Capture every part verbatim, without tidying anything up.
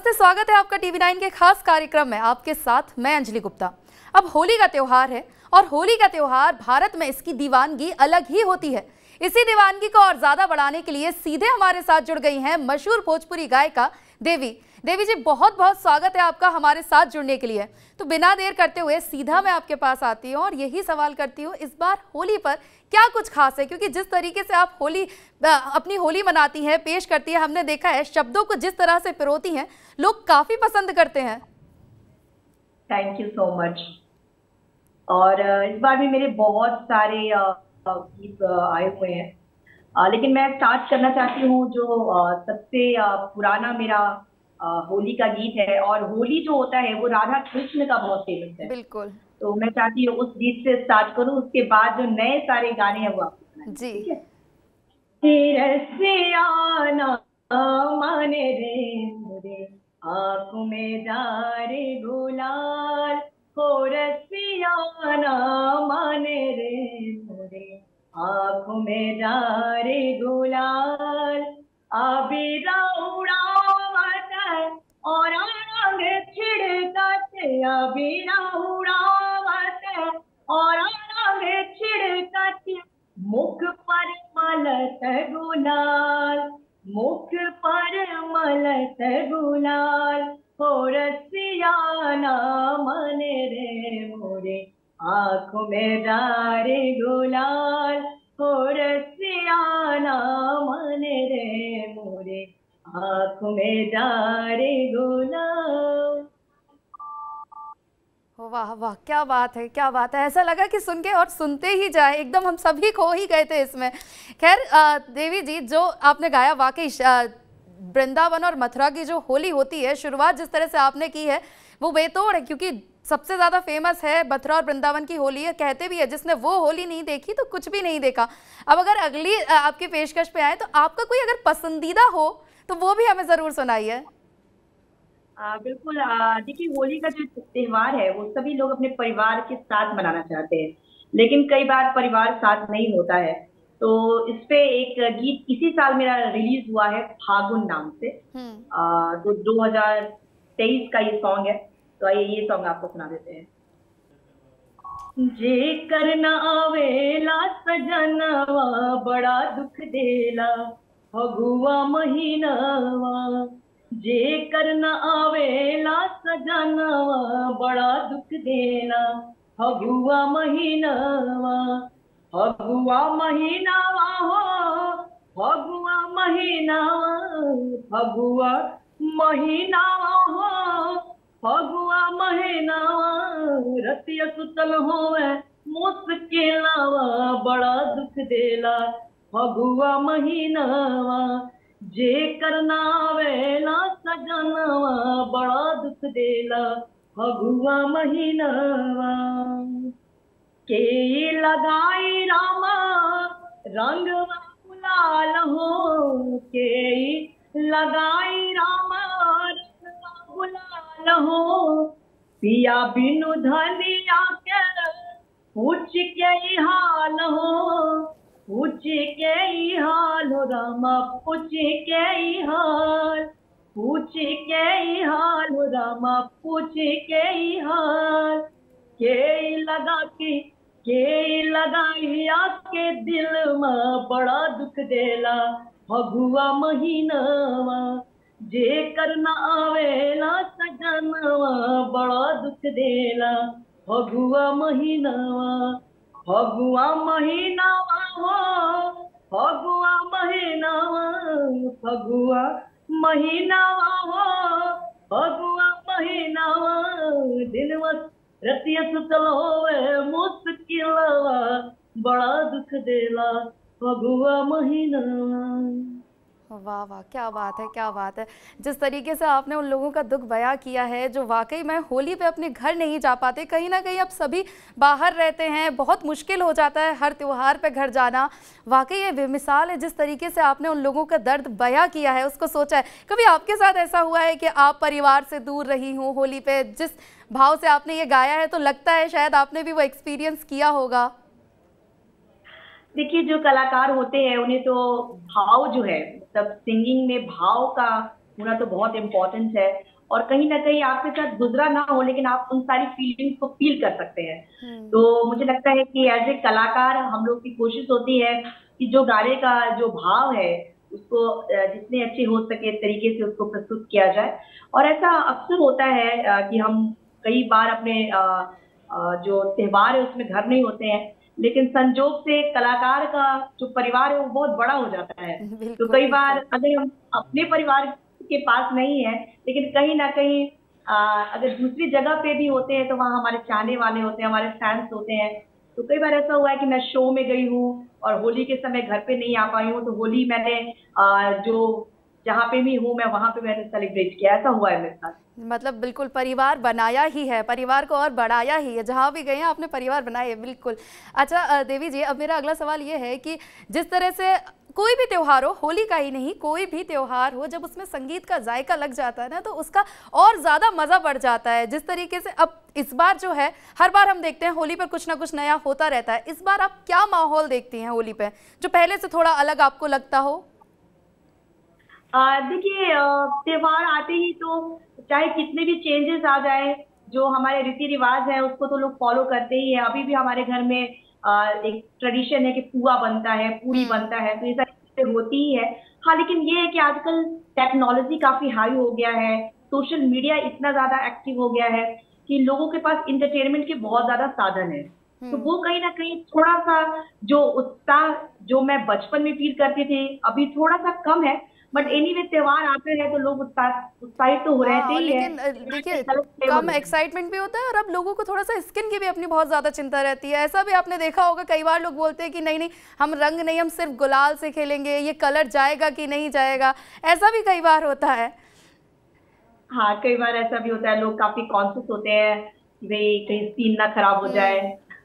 नमस्ते, स्वागत है आपका टीवी नाइन के खास कार्यक्रम में। आपके साथ मैं अंजलि गुप्ता। अब होली का त्योहार है और होली का त्योहार भारत में इसकी दीवानगी अलग ही होती है। इसी दीवानगी को और ज्यादा बढ़ाने के लिए सीधे हमारे साथ जुड़ गई हैं मशहूर भोजपुरी गायिका देवी। देवी जी, बहुत बहुत स्वागत है आपका हमारे साथ जुड़ने के लिए। तो बिना देर करते हुए सीधा मैं आपके पास आती हूँ और यही सवाल करती हूँ, इस बार होली पर क्या कुछ खास है? क्योंकि जिस तरीके से आप होली अपनी होली मनाती हैं, पेश करती है, हमने देखा है शब्दों को जिस तरह से पिरोती हैं, लोग काफी पसंद करते हैं। Thank you so much. और इस बार भी मेरे बहुत सारे गीत आए हुए हैं, लेकिन मैं स्टार्ट करना चाहती हूँ जो सबसे पुराना मेरा होली का गीत है। और होली जो होता है वो राधा कृष्ण का बहुत फेमस है। बिल्कुल। तो मैं चाहती हूँ उस गीत से स्टार्ट करूँ, उसके बाद जो नए सारे गाने हैं वो आपको सुनाएं। जी ठीक है। तेरे आना माने रे मोरे आँख में जारे गुलाल, हो रसियाना माने रे मोरे आँख में जारे गुलाल, अबीरा उड़ावत और रंग छिड़कत, अबीरा उड़ावत और रंग छिड़कत, मुख पर मलत गुलाल, मुख पर मलत गुलाल, हो रसियाना मने रे मोरे आँख में डारे गुलाल, हो रसियाना मने रे मोरे आँख में डारे गुलाल। वाह वाह, क्या बात है, क्या बात है। ऐसा लगा कि सुन के और सुनते ही जाए, एकदम हम सभी खो ही गए थे इसमें। खैर देवी जी, जो आपने गाया, वाकई वृंदावन और मथुरा की जो होली होती है, शुरुआत जिस तरह से आपने की है वो बेतोड़ है। क्योंकि सबसे ज़्यादा फेमस है मथुरा और वृंदावन की होली है। कहते भी है जिसने वो होली नहीं देखी तो कुछ भी नहीं देखा। अब अगर अगली आपकी पेशकश पे आए तो आपका कोई अगर पसंदीदा हो तो वो भी हमें ज़रूर सुनाइए। बिल्कुल। देखिए, होली का जो त्योहार है वो सभी लोग अपने परिवार के साथ मनाना चाहते हैं, लेकिन कई बार परिवार साथ नहीं होता है। तो इस पे एक गीत इसी साल मेरा रिलीज हुआ है, फागुन नाम से। आ, तो दो हज़ार तेईस का ये सॉन्ग है। तो आइए ये सॉन्ग आपको सुना देते हैं। जे करना आवेला सजनवा बड़ा दुख देला, फगुआ महीनावा, जे करना आवेला सजनवा बड़ा दुख देला, फगुआ महीनावा, फगुआ महीनावा हो, फगुआ महीनावा, फगुआ महीनावा हो, फगुआ महीनावा, रतिया सुतल होवे मुश्किलावा बड़ा दुख देला, फगुआ महीनावा, जे करना वेला सजनवा बड़ा दुख देला, फगुआ महीनावा, के लगाई रामा रंगवा गुलाल हो, के लगाई रामा रंगवा गुलाल हो, पिया बिनु धनिया के पूछ के हाल हो, पूछ के हाल हो रामा, पूछ के हाल, पूछ के हाल हो रामा, पूछ के हाल, के लगा के के लगाइया के दिल में बड़ा दुख देला, फगुआ महीनावा, जे करना आवेला सजनवा बड़ा दुख देला, फगुआ महीनावा, फगुआ महीनावा हो, फगुआ महीनावा, फगुआ महीनावा हो, फगुआ महीनावा, दिनवा रतिया सुतल होवे मुश्किलवा बड़ा दुख देला, फगुआ महीनावा। वाह वाह, क्या बात है, क्या बात है। जिस तरीके से आपने उन लोगों का दुख बयां किया है जो वाकई में होली पे अपने घर नहीं जा पाते, कहीं ना कहीं अब सभी बाहर रहते हैं, बहुत मुश्किल हो जाता है हर त्योहार पे घर जाना। वाकई ये बेमिसाल है जिस तरीके से आपने उन लोगों का दर्द बयां किया है, उसको सोचा है। कभी आपके साथ ऐसा हुआ है कि आप परिवार से दूर रही हूँ होली पे, जिस भाव से आपने ये गाया है तो लगता है शायद आपने भी वो एक्सपीरियंस किया होगा। देखिए, जो कलाकार होते हैं उन्हें तो भाव जो है, मतलब सिंगिंग में भाव का होना तो बहुत इम्पोर्टेंट है। और कहीं ना कहीं आपके साथ गुजरा ना हो, लेकिन आप उन सारी फीलिंग्स को फील कर सकते हैं। तो मुझे लगता है कि एज ए कलाकार हम लोग की कोशिश होती है कि जो गाने का जो भाव है उसको जितने अच्छे हो सके तरीके से उसको प्रस्तुत किया जाए। और ऐसा अक्सर होता है कि हम कई बार अपने जो त्योहार है उसमें घर नहीं होते हैं, लेकिन संजोग से कलाकार का जो परिवार है वो बहुत बड़ा हो जाता है। तो कई बार अगर हम अपने परिवार के पास नहीं है, लेकिन कहीं ना कहीं अगर दूसरी जगह पे भी होते हैं तो वहाँ हमारे चाहने वाले होते हैं, हमारे फैंस होते हैं। तो कई बार ऐसा हुआ है कि मैं शो में गई हूँ और होली के समय घर पे नहीं आ पाई हूँ, तो होली मैंने जो जहाँ पे भी हूँ मैं वहाँ पे मैंने सेलिब्रेट किया। ऐसा हुआ है मेरे साथ। मतलब बिल्कुल परिवार बनाया ही है, परिवार को और बढ़ाया ही है, जहाँ भी गए हैं आपने परिवार बनाए है। बिल्कुल। अच्छा देवी जी, अब मेरा अगला सवाल ये है कि जिस तरह से कोई भी त्योहार हो, होली का ही नहीं कोई भी त्योहार हो, जब उसमें संगीत का जायका लग जाता है ना तो उसका और ज़्यादा मज़ा बढ़ जाता है। जिस तरीके से अब इस बार जो है, हर बार हम देखते हैं होली पर कुछ ना कुछ नया होता रहता है। इस बार आप क्या माहौल देखती हैं होली पे जो पहले से थोड़ा अलग आपको लगता हो? देखिए, त्योहार आते ही तो चाहे कितने भी चेंजेस आ जाए, जो हमारे रीति रिवाज है उसको तो लोग फॉलो करते ही है। अभी भी हमारे घर में आ, एक ट्रेडिशन है कि पुआ बनता है, पूरी बनता है, तो ये सारी चीजें होती ही है। हाँ, लेकिन ये है कि आजकल टेक्नोलॉजी काफी हाई हो गया है, सोशल मीडिया इतना ज्यादा एक्टिव हो गया है कि लोगों के पास इंटरटेनमेंट के बहुत ज्यादा साधन है। तो वो कहीं ना कहीं थोड़ा सा जो उत्साह जो मैं बचपन में फील करती थी अभी थोड़ा सा कम है। बट एनीवे त्योहार आते हैं तो लोग उत्साहित तो हो रहते ही लेकिन देखिए कम एक्साइटमेंट भी होता है और अब लोगों को थोड़ा सा स्किन की भी अपनी बहुत ज्यादा चिंता रहती है। ऐसा भी आपने देखा होगा, कई बार लोग बोलते हैं कि नहीं नहीं हम रंग नहीं, हम सिर्फ गुलाल से खेलेंगे, ये कलर जाएगा कि नहीं जाएगा, ऐसा भी कई बार होता है। हाँ, कई बार ऐसा भी होता है, लोग काफी कॉन्शियस होते हैं कि भाई कहीं स्किन ना खराब हो जाए।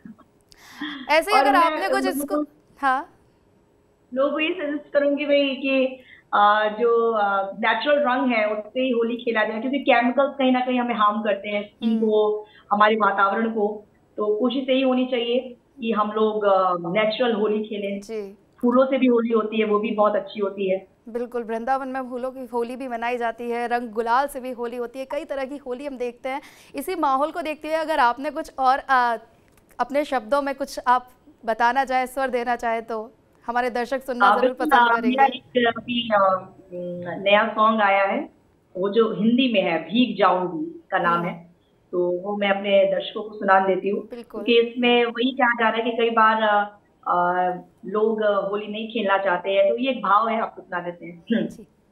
ऐसे अगर आपने कुछ इसको, हाँ, लोगों को ये सजेस्ट करूंगी भाई कि Uh, जो नेचुरल uh, रंग है उससे ही होली खेला जाए, क्योंकि केमिकल्स कहीं ना कहीं हमें हार्म करते हैं स्किन को, हमारे वातावरण को। तो कोशिश यही होनी चाहिए कि हम लोग नेचुरल uh, होली खेलें। फूलों से भी होली होती है, वो भी बहुत अच्छी होती है। बिल्कुल, वृंदावन में फूलों की होली भी मनाई जाती है, रंग गुलाल से भी होली होती है, कई तरह की होली हम देखते हैं। इसी माहौल को देखते हुए अगर आपने कुछ और आ, अपने शब्दों में कुछ आप बताना चाहे, स्वर देना चाहे तो हमारे दर्शक सुनना जरूर पसंद करेंगे। एक अभी नया सॉन्ग आया है, वो जो हिंदी में है, भीग जाऊंगी का नाम है, तो वो मैं अपने दर्शकों को सुना देती हूँ, क्योंकि इसमें वही कहा जा रहा है कि कई बार आ, लोग होली नहीं खेलना चाहते हैं। तो ये एक भाव है, आपको सुना देते हैं।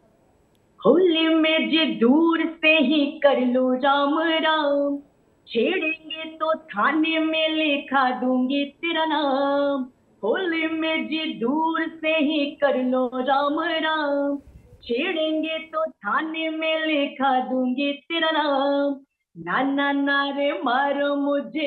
होली में जे दूर से ही कर लो राम राम, छेड़ेंगे तो थाने में लिखा दूंगी तेरा नाम। होली में जी दूर से ही कर लो राम राम, छेड़ेंगे तो थाने में लिखा दूंगी तेरा नाम। नाना नारे मारो मुझे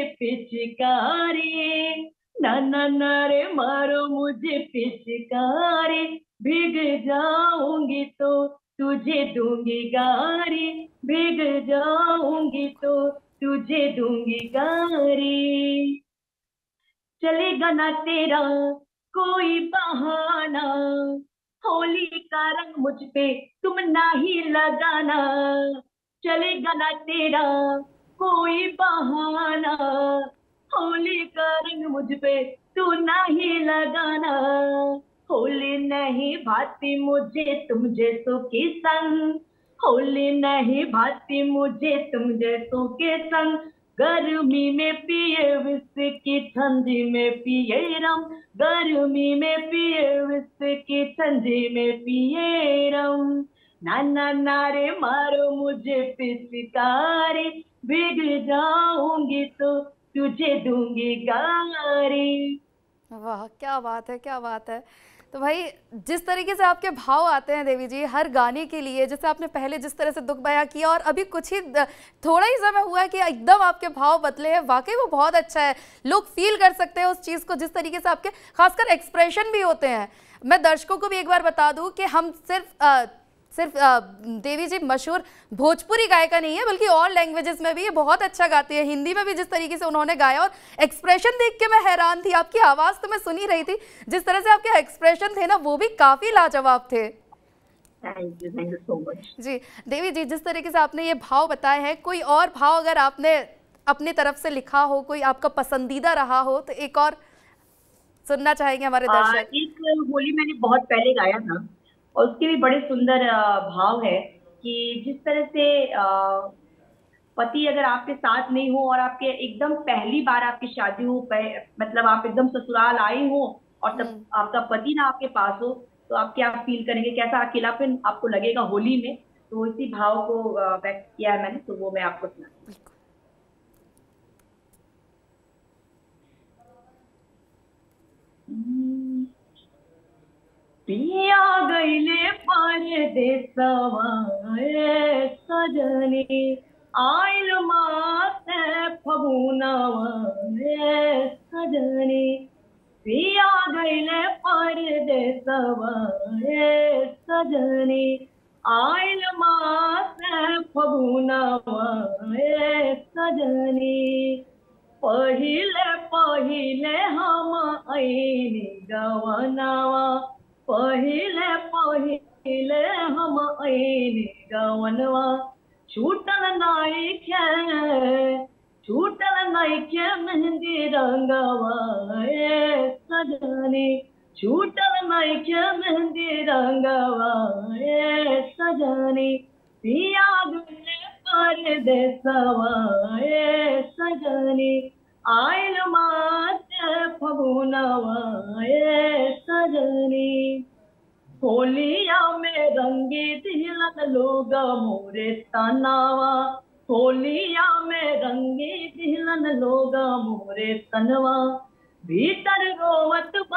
पिचकारी, नाना नारे मारो मुझे पिचकारी, भीग जाऊंगी तो तुझे दूंगी गारी, भीग जाऊंगी तो तुझे दूंगी गारी। चलेगा ना तेरा कोई बहाना, होली का रंग मुझ पे तुम ना ही लगाना। चलेगा ना तेरा कोई बहाना, होली का रंग मुझ पे तू ना ही लगाना। होली नहीं भाती मुझे तुम जैसों के संग, होली नहीं भाती मुझे तुम जैसों के संग। गर्मी में पिए विस्की, ठंडी में पिए रम, गर्मी में पिए विस्की, ठंडी में पिए रम। नाना नारे मारो मुझे पिचकारी, भीग जाऊंगी तो तुझे दूंगी गारी। वाह, क्या बात है, क्या बात है। तो भाई जिस तरीके से आपके भाव आते हैं देवी जी हर गाने के लिए, जैसे आपने पहले जिस तरह से दुख बयां किया और अभी कुछ ही थोड़ा ही समय हुआ है कि एकदम आपके भाव बदले हैं, वाकई वो बहुत अच्छा है। लोग फील कर सकते हैं उस चीज़ को, जिस तरीके से आपके खासकर एक्सप्रेशन भी होते हैं। मैं दर्शकों को भी एक बार बता दूं कि हम सिर्फ आ, सिर्फ देवी जी मशहूर भोजपुरी गायिका नहीं है, बल्कि और लैंग्वेजेस में भी ये बहुत अच्छा गाती है। हिंदी में भी जिस तरीके से उन्होंने गाया, और एक्सप्रेशन देख के मैं हैरान थी। आपकी आवाज़ तो मैं सुन ही रही थी, जिस तरह से आपके एक्सप्रेशन थे ना वो भी काफ़ी लाजवाब थे। Thank you, thank you so much. जी देवी जी, जिस तरीके से आपने ये भाव बताए हैं, कोई और भाव अगर आपने अपनी तरफ से लिखा हो, कोई आपका पसंदीदा रहा हो, तो एक और सुनना चाहेंगे हमारे आ, दर्शक। एक होली मैंने बहुत पहले गाया था और उसके भी बड़े सुंदर आ, भाव है कि जिस तरह से आ, पति अगर आपके साथ नहीं हो और आपके एकदम पहली बार आपकी शादी हो, पह- मतलब आप एकदम ससुराल आई हो और तब हम्म। आपका पति ना आपके पास हो, तो आप क्या फील करेंगे, कैसा अकेलापन आपको लगेगा होली में। तो इसी भाव को आ, व्यक्त किया है मैंने, तो वो मैं आपको सुना। बिल्कुल। पिया गईले परदेसवा ए सजनी, आइल माते फगुनवा ए सजनी। पिया गईले परदेसवा ए सजनी, आइल माते फगुनवा ए सजनी। पहिले पहिले हम आईनी गवनवा, पहिले पहिले हम आईनी गवनवा। छूटल नाइखे, छूटल नाइखे मेहंदी रंगवा ए सजनी, छूटल नाइखे मेहंदी रंगवा ए सजनी। पिया गईले परदेसवा ए सजनी, आइल माते फगुनवा ए सजनी। होलिया में रंगी दिलन लोग मोरे तनावा, होलिया में रंगी दिलन लोग मोरे तनवा। भीतर रोवत बा,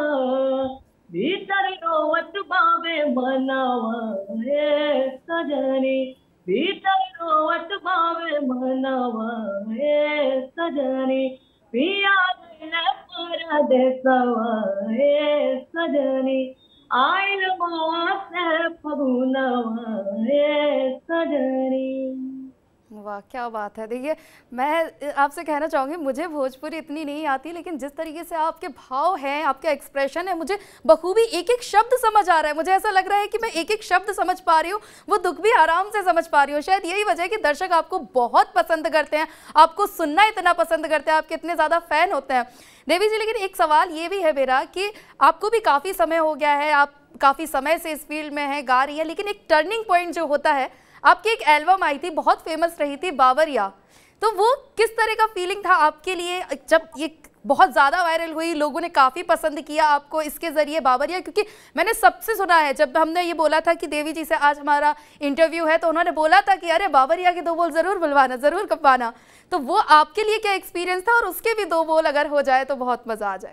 भीतर रोवत बावे मनवा ए सजनी, भीतर रोवत बावे मनवा ए सजनी। पिया गईले परदेसवा ए सजनी, आइल माते फगुनवा ए सजनी। वाह, क्या बात है। देखिए, मैं आपसे कहना चाहूँगी, मुझे भोजपुरी इतनी नहीं आती, लेकिन जिस तरीके से आपके भाव हैं, आपका एक्सप्रेशन है, मुझे बखूबी एक एक शब्द समझ आ रहा है। मुझे ऐसा लग रहा है कि मैं एक एक शब्द समझ पा रही हूँ, वो दुख भी आराम से समझ पा रही हूँ। शायद यही वजह है कि दर्शक आपको बहुत पसंद करते हैं, आपको सुनना इतना पसंद करते हैं, आपके इतने ज़्यादा फ़ैन होते हैं। देवी जी, लेकिन एक सवाल ये भी है मेरा कि आपको भी काफ़ी समय हो गया है, आप काफ़ी समय से इस फील्ड में हैं, गा रही हैं, लेकिन एक टर्निंग पॉइंट जो होता है, आपकी एक एल्बम आई थी, बहुत फेमस रही थी, बावरिया। तो वो किस तरह का फीलिंग था आपके लिए जब ये बहुत ज़्यादा वायरल हुई, लोगों ने काफ़ी पसंद किया आपको इसके ज़रिए बावरिया? क्योंकि मैंने सबसे सुना है, जब हमने ये बोला था कि देवी जी से आज हमारा इंटरव्यू है, तो उन्होंने बोला था कि अरे बावरिया के दो बोल ज़रूर बुलवाना, ज़रूर कपवाना। तो वो आपके लिए क्या एक्सपीरियंस था, और उसके भी दो बोल अगर हो जाए तो बहुत मज़ा आ जाए।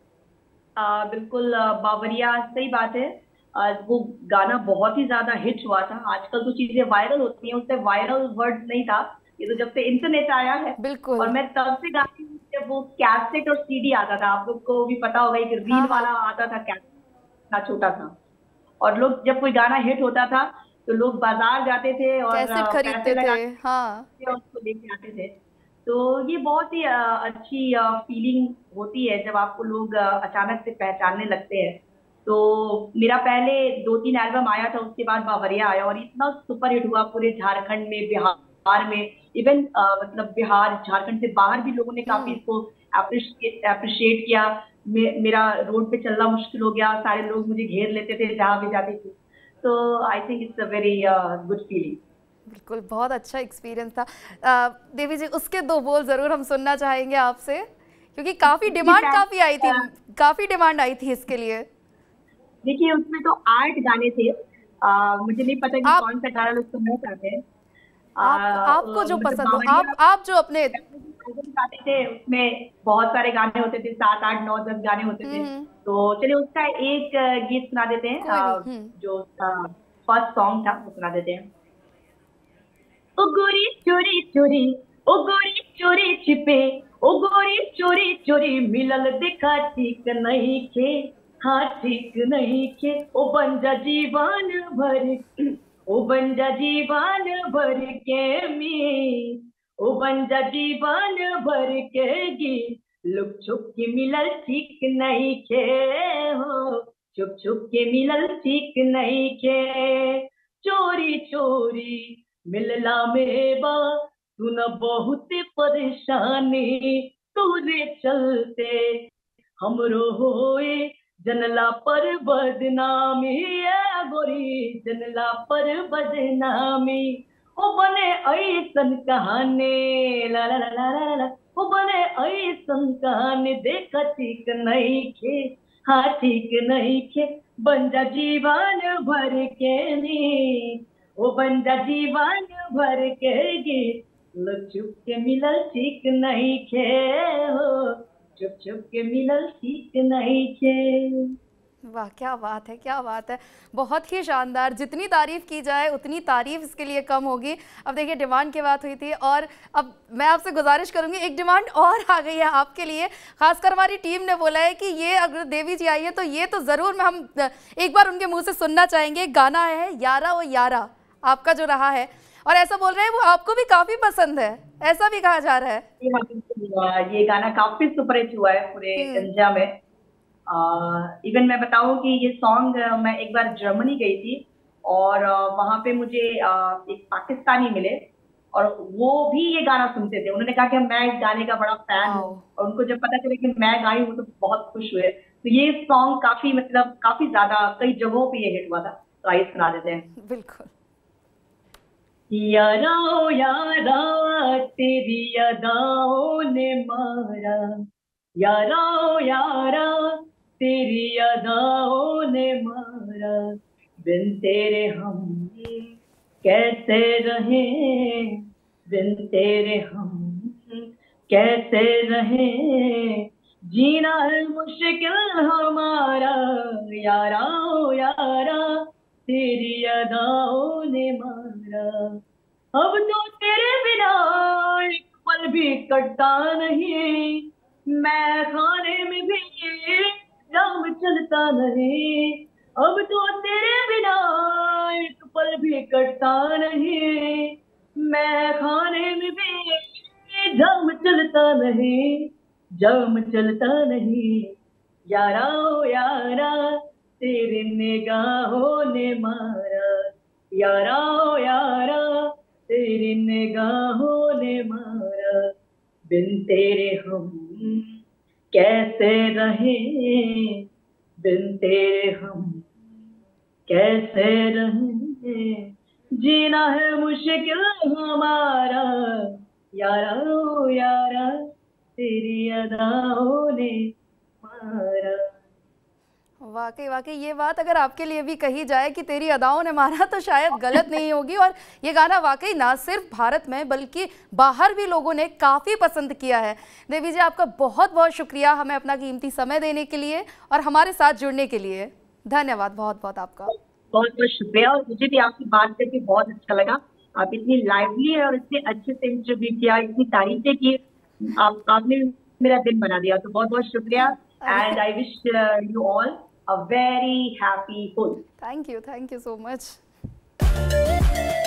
आ, बिल्कुल, आ, बावरिया, सही बात है। आ, वो गाना बहुत ही ज्यादा हिट हुआ था। आजकल तो चीजें वायरल होती हैं, उससे वायरल वर्ड नहीं था ये, तो जब से इंटरनेट आया है। बिल्कुल। और मैं तब से गाती हूँ जब वो कैसेट और सीडी आता था। आप लोग को भी पता होगा, एक रील हाँ वाला हाँ, आता था, कैसेट था, छोटा था। और लोग जब कोई गाना हिट होता था तो लोग बाजार जाते थे और कैसेट आ, पैसे खरीदते थे। लगा हाँ। के उसको लेके आते थे। तो ये बहुत ही आ, अच्छी फीलिंग होती है जब आपको लोग आ, अचानक से पहचानने लगते हैं। तो मेरा पहले दो तीन एल्बम आया था, उसके बाद बावरिया आया और इतना सुपर हिट हुआ पूरे झारखंड में, बिहार में। इवन मतलब बिहार झारखंड से बाहर भी लोगों ने काफी हम्म। इसको अप्रिशिएट अप्रिशिएट किया। मे, मेरा रोड पे चलना मुश्किल हो गया, सारे लोग मुझे घेर लेते थे जहां भी जाती थी। तो I think it's a very good feeling. बिल्कुल, बहुत अच्छा एक्सपीरियंस था। अ, देवी जी, उसके दो बोल ज़रूर हम सुनना चाहेंगे आपसे, क्योंकि काफ़ी डिमांड काफ़ी आई थी, काफ़ी डिमांड आई थी इसके लिए। देखिए, उसमें तो आठ गाने थे। आ, मुझे नहीं पता कि आप कौन सा गाना लोग सुनना चाहते हैं। आप आ, आपको जो मतलब पसंद हो, बावरिया आप आप जो अपने। गाते थे, उसमें बहुत सारे गाने होते थे, सात आठ नौ दस गाने होते हम्म थे। हम्म, तो चलिए उसका एक अ, गीत सुना देते हैं। कोई भी। अ, हम्म। जो फर्स्ट सॉन्ग था वो सुना देते हैं। ओ गोरी चोरी चोरी, ओ गोरी चोरी छिपे, ओ गोरी चोरी चोरी मिलल देखा ठीक नहीं खे, हाँ ठीक नहीं खे। ओ बंजा जीवन भर, ओ बंजा जीवन भर के मी, ओ बंजा जीवन भर के गी। लुक छुप के मिलल ठीक नहीं खे हो, छुप छुप के मिलल ठीक नहीं के, चोरी चोरी मिलला में बा सुन बहुत परेशानी, तोरे चलते हमरो होए जनला पर बदनामी, ए गोरी जनला पर बदनामी। ओ बने ऐसन कहानी, ला ला ला ला ला ला, ओ बने ऐसन कहानी देखा ठीक नहीं खे, हाँ ठीक नहीं खे, बन जा जीवन भर के नी, ओ बन जा जीवन भर के गीत, लोग छुप के मिलल ठीक नहीं खे हो, छुप छुप के मिलल ठीक नहीं खे। वाह, क्या बात है, क्या बात है, बहुत ही शानदार। जितनी तारीफ की जाए उतनी तारीफ इसके लिए कम होगी। अब देखिए, डिमांड की बात हुई थी और अब मैं आपसे गुजारिश करूंगी, एक डिमांड और आ गई है आपके लिए। खासकर हमारी टीम ने बोला है कि ये अगर देवी जी आई है तो ये तो ज़रूर मैं हम एक बार उनके मुंह से सुनना चाहेंगे। गाना है यारा ओ यारा, आपका जो रहा है, और ऐसा बोल रहे हैं वो आपको भी काफ़ी पसंद है, ऐसा भी कहा जा रहा है। ये गाना काफी सुपरहिट हुआ है पूरे गंजा में। इवन uh, मैं बताऊं कि ये सॉन्ग uh, मैं एक बार जर्मनी गई थी और uh, वहां पे मुझे uh, एक पाकिस्तानी मिले और वो भी ये गाना सुनते थे। उन्होंने कहा कि मैं इस गाने का बड़ा फैन हूँ और उनको जब पता चले कि मैं गाई हूँ तो बहुत खुश हुए। तो ये सॉन्ग काफी मतलब काफी ज्यादा कई जगहों पे ये हिट हुआ था, तो आइए सुना देते हैं। बिल्कुल। यारा ओ यारा तेरी अदाओं ने मारा, यारा ओ यारा तेरी अदाओं ने मारा, बिन तेरे हम कैसे रहे, बिन तेरे हम कैसे रहे, जीना है मुश्किल हमारा, यारा ओ यारा तेरी अदाओं ने मारा। अब तो तेरे बिना एक पल भी कटता नहीं, मैं खाने में भी जाम चलता नहीं, अब तो तेरे बिना एक पल भी कटता नहीं, मैं खाने में भी जाम चलता नहीं, जाम चलता नहीं, यारा ओ यारा तेरे निगाहों ने मारा, यारा ओ यारा तेरी निगाहों ने मारा, बिन तेरे हम कैसे रहे, बिन तेरे हम कैसे रहे, जीना है मुश्किल हमारा, यारा ओ यारा तेरी अदाओं ने मारा। वाकई वाकई ये बात अगर आपके लिए भी कही जाए कि तेरी अदाओं ने मारा तो शायद गलत नहीं होगी। और ये गाना वाकई ना सिर्फ भारत में बल्कि बाहर भी लोगों ने काफ़ी पसंद किया है। देवी जी, आपका बहुत बहुत शुक्रिया हमें अपना कीमती समय देने के लिए और हमारे साथ जुड़ने के लिए। धन्यवाद बहुत बहुत आपका। बहुत बहुत शुक्रिया, और मुझे भी आपकी बात करके बहुत अच्छा लगा। आप इतनी लाइवली है और इतने अच्छे से इंटरव्यू किया, इतनी तारीफें की, आप आपने मेरा दिन बना दिया, तो बहुत बहुत शुक्रिया। And I wish you all a very happy Holi. Thank you, thank you so much.